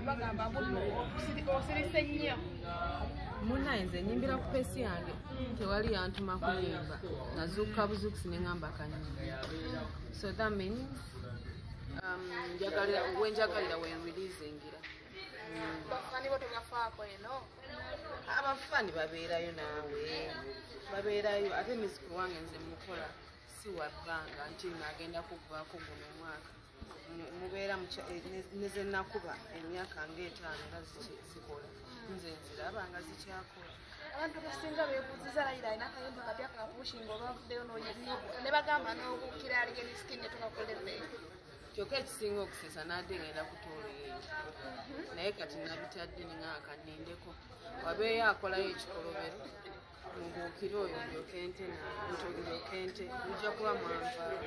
bagamba muno osirise nnyo. Munnaye nze nyimbira ku pesi yange tewali yantuma kuyimba nazuuka buzuukusi ne ŋŋamba kanyimba. So that means wenjagalira wenreleasingira. Bafaani bo tebafaako eno. Abafaani babeerayo naawe babeerayo ate music wange nze mukola si wa bbanga nti nagenda kuggwaako guno omwaka mubeera neze nakuba emyaka ng'etaano nga zikola nze nziraba nga zikyakola. Abantu basinga beebuuziza Leila alina akayimba kati akapushinga olwavuddeyo ne bagamba n'obuukira aligeni skin ne tukakolezeeyo. Kyokka ekisinga okusesa nadde ngenda kutooleeyo naye kati nabitadde ningaaka nnindeko wabeeyo akolayo ekikolobero mubuukire oyo ndyoke nte ojja kuba mwanvaayo.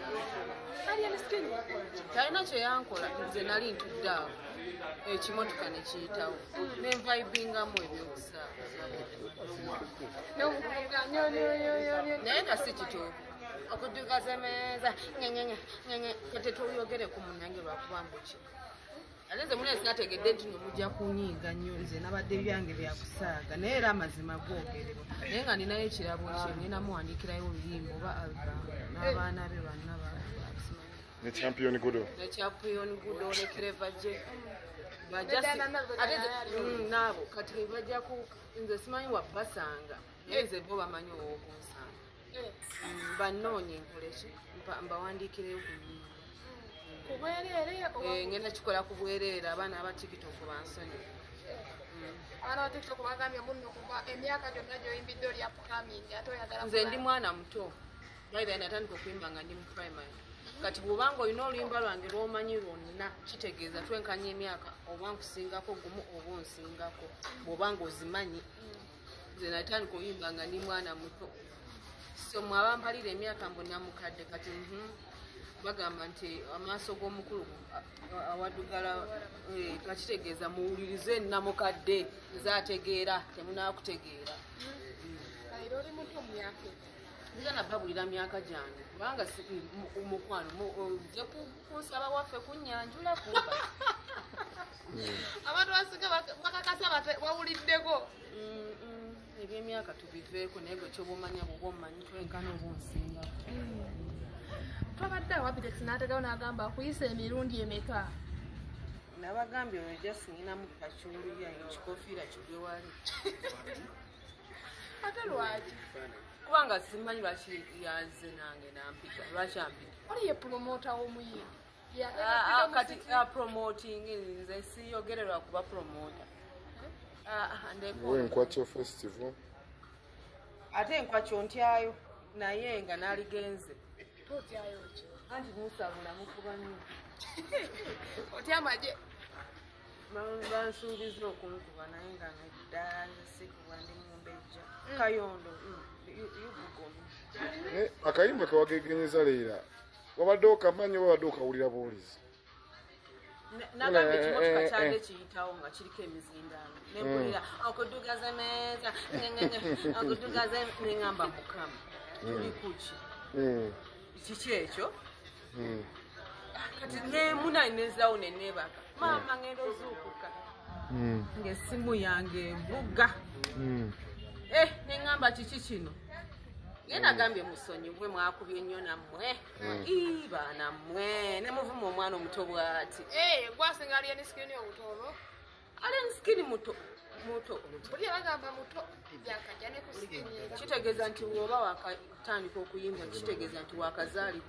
Talina kye yankola nze nali ntudde awo ekimotoka ne kiyitawo nenvaibingamu ebyokusaabaza naye nga si kituufu okudduka zemeeza kate toyogere ku munnange lwakubambuki ate nze muna sinategedde nti nomujja kunyiiga nnyo nze nabadde byange byakusaaga naye era amazima googerebwa naye nga ninayo ekirabo kye ngenda muwandiikirayo oluyimba oba album n'abaana be banna ne champion Gudo ne Cleverje naabo kati bajja ku nze simanyi wabbasanga naye nze bo bamanyi ow'okunsanga bannoonye nkoleki mbawandiikireyo ku nyimba ngenda kikola ku bwereere abaana aba TikTok bansonyi. Abaana ba TikTok bagambye muno kuba emyaka gyonna gy'oyimbidde oli upcoming ate oyagala. Nze ndi mwana muto baira natandika okuyimba nga ndi mu primary kati bw'obanga olina oluyimba lwange lw'omanyi lwonna kitegeeza twenkanya emyaka oba nkusingako gumu oba onsingako bw'obanga ozimanyi. Nze natandika okuyimba nga ndi mwana muto so mwe abampalira emyaka mbonna mukadde kati bagamba nti amaaso g'omukulu awaddugala kakitegeeza muwulirize namukadde nzaategeera temunaakutegeera. Oli muto mu myaka nze nabbabulira myaka gyange kubanga mukwano ojja kunsaba waffe kunnyanjula kumba abantu basinga bakakasa wawuliddeko ebyemyaka tubiveeko naye gwe kyoba omanya bwoba omumanyi twenkana oba onsingako. Twabadde awapite sinategawo n'agamba akuyisa emirundi emeka. Nabagambye oyo just nginamu pakyulu yayo kikofiira kigwe wali. Ate lwaki? Kubanga simanyi lwaki yanze nange nampita lwaki ampita. Oli ye promota w'omuyimbi. Kati promoting nze siyogererwa kuba promota. Enkwakyo festival. Ate enkwakyo ntyayo naye nga naligenze. Totyayo ki? Anti musabula mukuba nnyo. Otya Mujje? Bansuubiza okunkuba naye nga nedda sikuba ndi mumbejja. Kayondo yubugomu. Akayimba kawagegenyeza Leila wabadde okamanyi wabadde okawulira buwulizi. Nagambye ekimotoka kyange kiyitawo nga kiriko emizindaalo nempulira okuddugaza meeza okuddugaza neŋŋamba mukama tuli kuki kiki ekyo kati nemunanyezawo neneebaka maama ngenda ozuukuka ng'essimu yange evuga neŋŋamba kiki kino naye nagambye musonyiwe mwakubye nnyo nammwe baana mmwe ne muvuma omwana omuto bw'ati gwasinga ali enisikini obutono ali enisikini muto buli bagamba muto byakajja ne kusikini kitegeeza nti bw'oba wakatandika okuyimba kitegeeza nti wakazaalibwa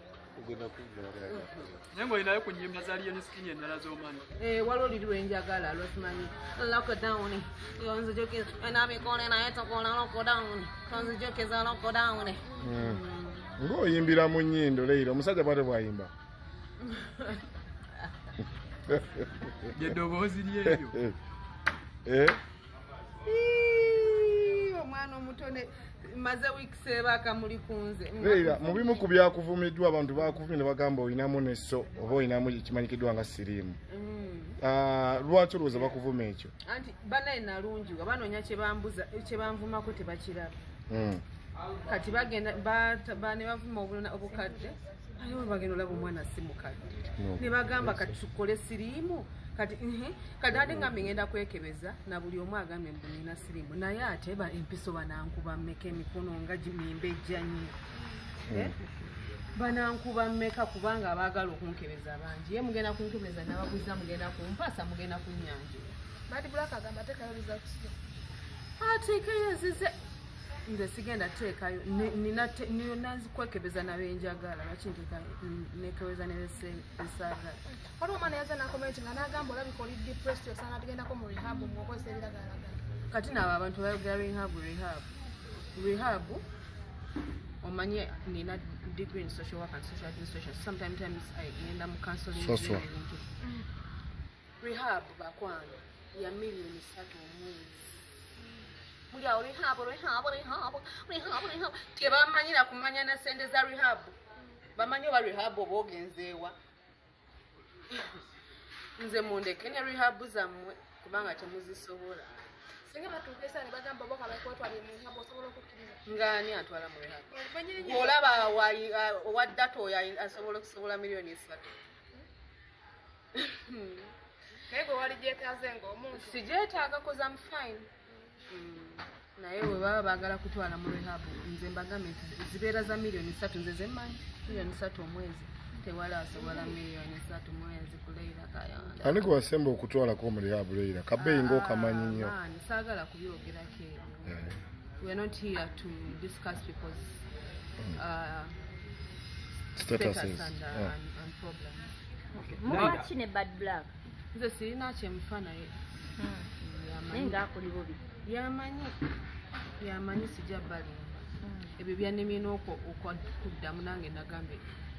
naye ng'olinayo ku nnyimba za enisikini endala z'omanyi. Waliwo liri lwenjagala lwesimanyi lockdown tonzijukira enabikole naye tokola lockdown tonzijukira lockdown. Ng'oyimbira mu nnyindo Leila omusajja bwate bw'ayimba. Ly'eddoboozi lyeryo. Omwana omuto maze wiiki seebaka muli kunze. Leila mu bimu ku byakuvumiddwa abantu bakuvumye ne bagamba olinamu nesso oba olinamu ekimanyikiddwa nga Sirimu. Lwaki olowooza bakuvuma ekyo? Anti bannaye nalungiwa banoonya kye banvumako tebakiraba. Kati bagenda ne bavuma obukadde aye bagenda olaba omwana si mukadde ne bagamba kati tukole Sirimu kati ate ngambe ngenda kwekebeza na buli omu agambye mbu nina sirimu naye ate empiso banankuba mmeka emikono nga gimimba ejjanyi banankuba mmeka kubanga abaagala okunkebeza bangi ye mugenda kunkebeza nababuuza mugenda kumpasa mugenda kunyanjula Badi Black agamba atekayo results. ateekayo ezize nze sigenda teekayo nina kwekebeza nabenjagala bakinteka nekeweza nebesaagala Waliwo omwana yaza nakomenti nga n'agamba olabika oli depressed osaana tugendako mu rehab ng'okozesa ebiragalalagala. kati naabo abantu bayogera rehab omanye nina degree in social work and social administration sometimes ngenda mu counseling Social. ebintu rehab bakwano ya milioni 3 omwezi muli awo rehab tebamanyira kumanya na sente za rehab bamanyi oba rehab oba ogenzeewa nze mundeke ne rehab zammwe kubanga temuzisobola Singa batuukesa ne bagamba boka bakwatwala mu rehab osobola okukkiriza. ngaani atwala mu rehab Banyirinya. olaba owa data oyo asobola okusobola milioni 3 Naye gwe wali gyetaaze ng'omuntu. sigyetaaga koza mu fine naye bwe baba baagala kutwala mu rehab nze mbagambe nti zibeera za milioni 3 nze zemmanyi milioni 3 omwezi tewala asobola milioni 3 mwezi ku Leila Kayondo ani gwe wasemba okutwalako mu rehab Leila kabeeyi ng'okamanyi nnyo saagala kubyogerako ebyo we are not here to discuss people's Statuses. and problems Mukaki ne Bad Black. nze sirina kyemufa naye Naye ng'akuli bubi. yamanyi sijja balimba ebyo byannemye n'okuddamu nange nagambe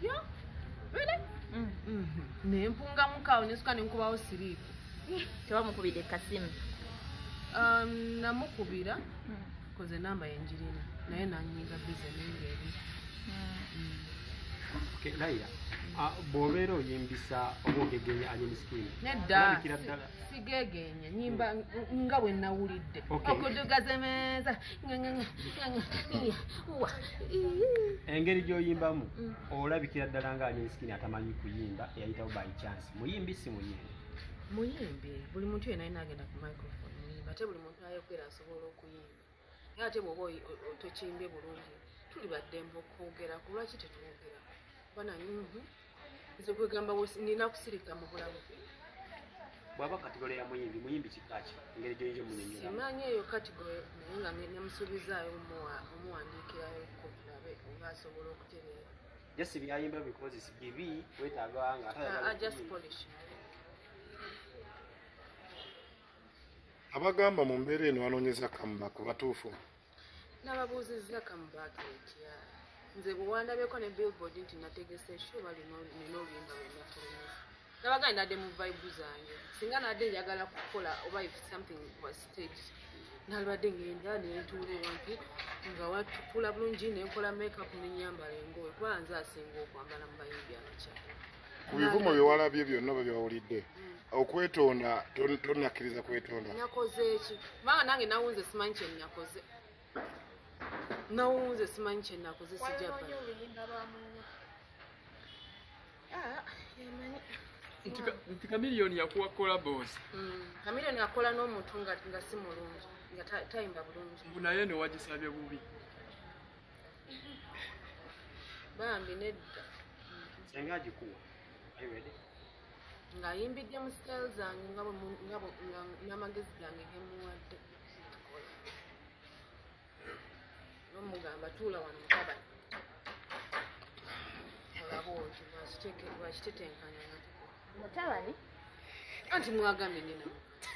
nempungamukaawo nesuka nenkubawo siriipu Tebamukubidde kasimu. namukubira koze namba yenjirina naye nanyiga bize nengeeri Leila, bw'obeera oyimbisa oba ogegenya anyemiskini nedda sigegenya nyimba nga bwe nawulidde okudugazemeza engeri gy'oyimbamu olabikira ddala nga anyemiskini atamanyi kuyimba eyayitawo by chance muyimbi si muyimbi muyimbi buli muntu yena alina agenda ku microphone muyimba ate buli muntu ayokwera asobola okuyimba naye ate bw'oba tokimbye bulungi tuli baddembe okwogera ku lwaki tetwogera bananyi nze kwegamba nina kusirika mu bulamu bw'aba kategole ya muyimbi kikaki engeri gy'oyinza omunyonyola simanyi eyo kategole naye nga nemusuubizaayo omuwandiikirayo tulabe oba asobola okutereera jasi byayimba because bibi wetaaga nga just polish abagamba mu mbeera eno banoonyeza comeback batuufu nababuuzizza kamubaketya nze bwewandabyeko ne billboard nti nategesa esho balina oluyimba lwenafulumiza nabaga nadde mu vibe zange singa nadde njagala kukola oba if something was staged nalibadde ngenda nentuulira nti nga watukula bulungi nenkola makeup nenyambala engoye kuba nze asinga okwambala mu bayimbi abakyala ku bivumo byewalabye byonna babyawulidde okwetonda tonnakkiriza kwetonda nakoze eki kubanga nange nawunze simanyi kyenakoze nawunze simanyi kyenakoze sijabba Waliwo oluyimba lwa munna. yamanyi Nti Kamiliyoni yakuwa collabos. Kamiliyoni akola n'omuntu nga si mulungi nga tayimba bulungi Mbu naye ne wagisabye bubi. bambi nedda senga agikuwa ayibede ng'ayimbidde mu style zange n'amagezi gange gemuwadde n'omugamba tuula wano mukaba olaba oti lwakitetenkanya Mutabani? anti mwagambye nina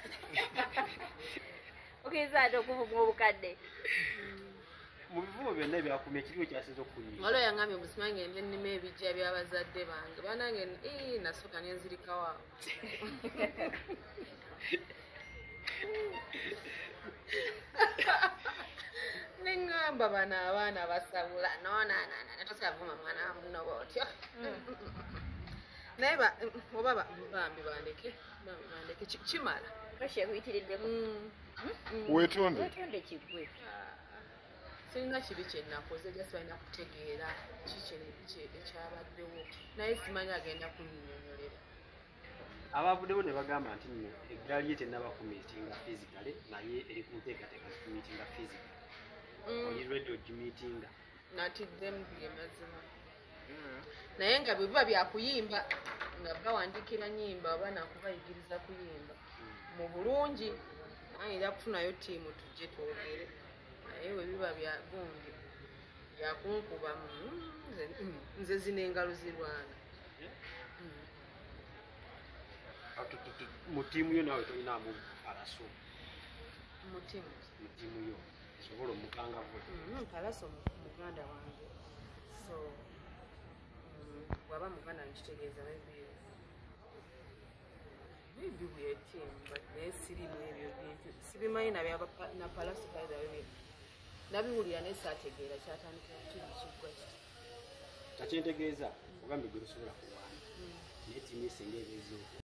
Okuyinza ate okuvuga obukadde. mu bivumo byonna ebyakumya ekiriwo kyasinza okukunyira waliwo yangambye busimange nze nnima ebijja by'abazadde bange banange nasooka nenzirikawo neŋŋamba bano abaana basabula notosavuma mwana wa muno bwotyo naye oba bambi bandeke kimala Pressure ekuyitiriddeko. weetonde Weetonde kiggwe. sirina kibi kyenakoze jasi balina kutegeera kiki ekyabaddewo naye simanyi agenda kunnyonnyolera abavuddewo ne bagamba nti nno eggaali ye tennaba kumiitinga physically naye eri ku nteekateeka zikumiitinga physical oli ready ogimiitinga natiddemu bye mazima naye nga bwe biba byakuyimba nga bawandikira nyimba oba nakubayigiriza kuyimba mu bulungi ayinza kufunayo ttiimu tujje twogere naye bwe biba byagundi byakunkuba nze zino engalo zirwana mu ttiimu yo nawe tolinaamu palaso mu ttiimu yo esobola omukangavu palaso muganda wange so waba muganda nkitegeeza maybe we team but naye sirimu ebyo bintu sibimanyi na palaso kaidabye nabiwulira naye saategeera kyatandikira kiri kiggwa kiti kakyentegeeza ogambe gwe lusobola kulwana naye ttiimu esinga ebeezo